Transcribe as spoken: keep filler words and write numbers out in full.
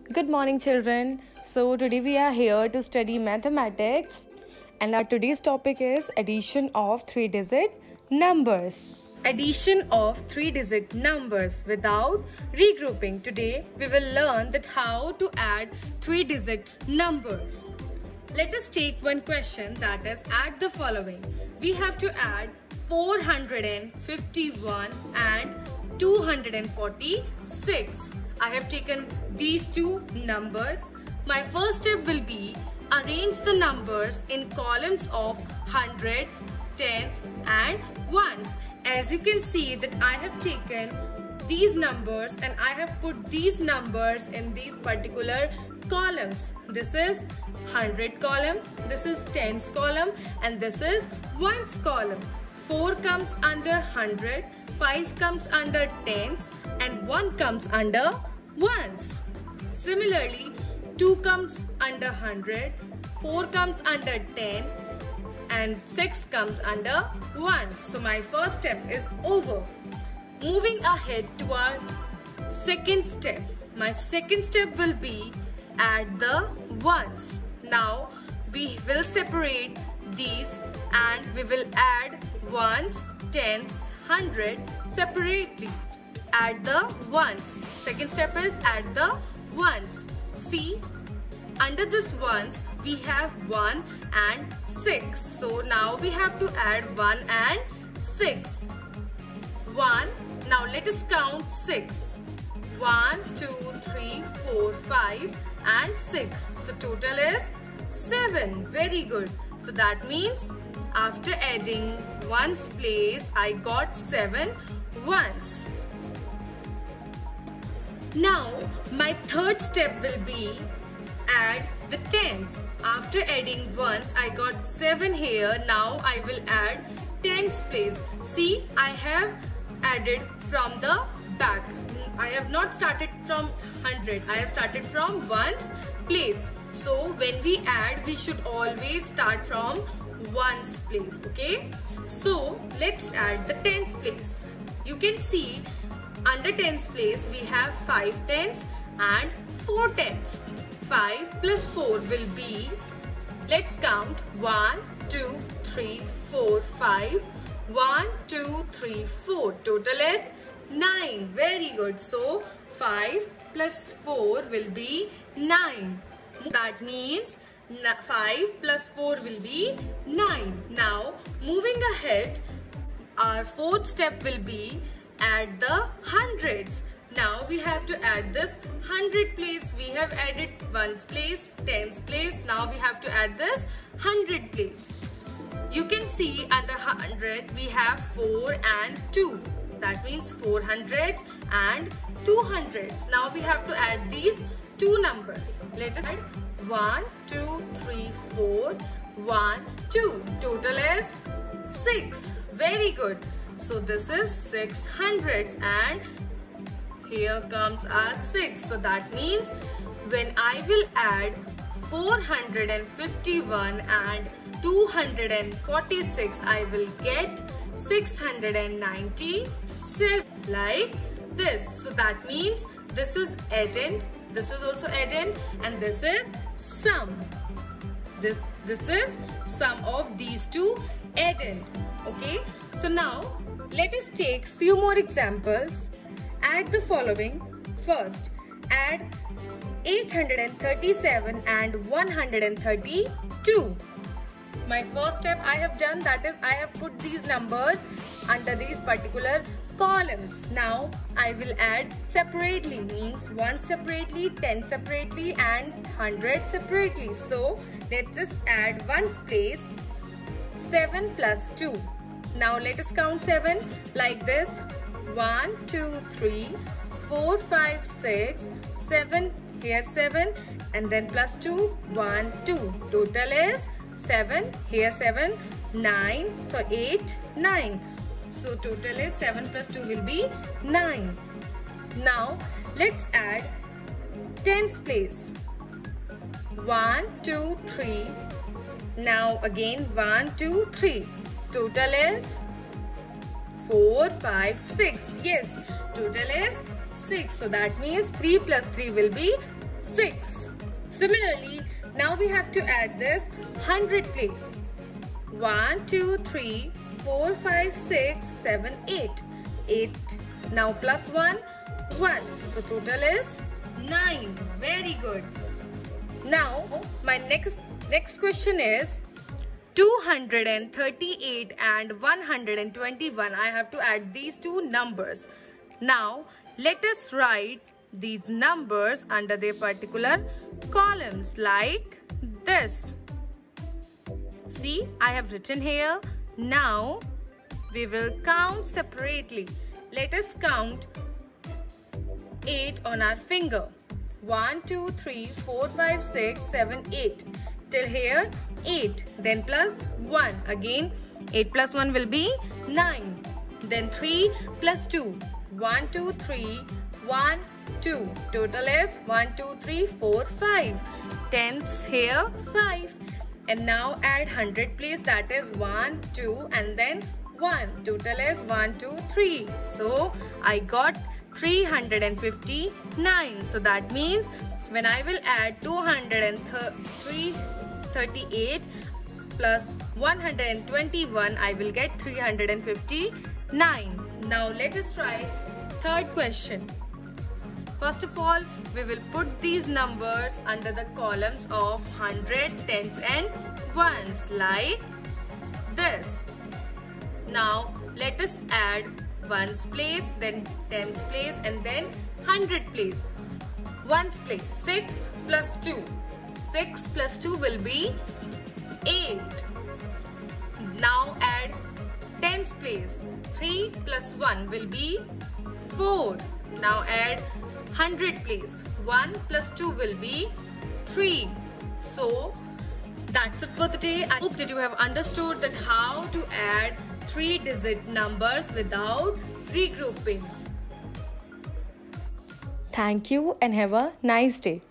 Good morning, children. So, today we are here to study mathematics, and our today's topic is addition of three digit numbers. Addition of three digit numbers without regrouping. Today we will learn that how to add three digit numbers. Let us take one question, that is, add the following. We have to add four hundred fifty-one and two hundred forty-six. I have taken these two numbers. My first step will be arrange the numbers in columns of hundreds, tens and ones. As you can see that I have taken these numbers and I have put these numbers in these particular columns. This is hundred column, this is tens column, and this is ones column. four comes under hundred, five comes under tens, and one comes under ones. Similarly, two comes under hundred, four comes under ten, and six comes under ones. So my first step is over. Moving ahead to our second step. My second step will be add the ones. Now we will separate these and we will add ones, tens, hundred separately. Add the ones. Second step is add the ones. See, under this ones we have one and six. So now we have to add one and six. one. Now let us count six. one, two, three, four, five and six. So total is seven. Very good. So that means after adding ones place, I got seven ones. Now my third step will be add the tens. After adding ones, I got seven here. Now I will add tens place. See, I have added from the back. I have not started from hundred. I have started from ones place. So when we add, we should always start from ones place. Okay. So let's add the tens place. You can see under tens place we have five tens and four tens. five plus four will be, let's count, one, two, three, four, five. one, two, three, four. Total is nine. Very good. So five plus four will be nine. That means five plus four will be nine. Now moving ahead, our fourth step will be add the hundreds. Now we have to add this hundred place. We have added ones place, tens place. Now we have to add this hundred place. You can see under hundred we have four and two. That means four hundreds and two hundreds. Now we have to add these two numbers. Let us add one, two, three, four, one, two. Total is six. Very good. So this is six hundreds and here comes our six. So that means when I will add four hundred fifty-one and two hundred forty-six, I will get six hundred ninety-seven, like this. So that means this is addend, this is also addend, and this is sum. This, this is sum of these two addend. Okay. So now let us take few more examples. Add the following. First, add eight hundred thirty-seven and one hundred thirty-two. My first step I have done, that is I have put these numbers under these particular columns. Now I will add separately, means one separately, ten separately and one hundred separately. So let's just add ones place, seven plus two. Now let us count seven like this. one, two, three, four, five, six, seven, here seven, and then plus two, one, two. Total is seven, here seven, nine, so eight, nine. So total is seven plus two will be nine. Now let's add tens place. one, two, three. Now again one, two, three. Total is four, five, six. Yes, total is six. So that means three plus three will be six. Similarly, now we have to add this hundred place. one, two, three, four, five, six, seven, eight. eight. Now plus one, one. So total is nine. Very good. Now my next next question is two hundred thirty-eight and one hundred twenty-one. I have to add these two numbers. Now let us write these numbers under their particular columns like this. See, I have written here. Now we will count separately. Let us count eight on our finger. one, two, three, four, five, six, seven, eight. Till here eight. Then plus one. Again eight plus one will be nine. Then three plus two. one, two, three, one, two. Total is one, two, three, four, five. Tens here five. And now add hundred place, that is one, two and then one. Total is one, two, three. So I got three hundred fifty-nine. So that means when I will add two hundred thirty-eight plus one hundred twenty-one, I will get three hundred fifty-nine. Now let us try third question. First of all, we will put these numbers under the columns of hundred, tens and ones like this. Now let us add ones place, then tens place and then hundred place. Ones place, six plus two. six plus two will be eight. Now add tens place. three plus one will be four. Now add hundred place. one plus two will be three. So that's it for the day. I hope that you have understood that how to add three digit numbers without regrouping. Thank you and have a nice day.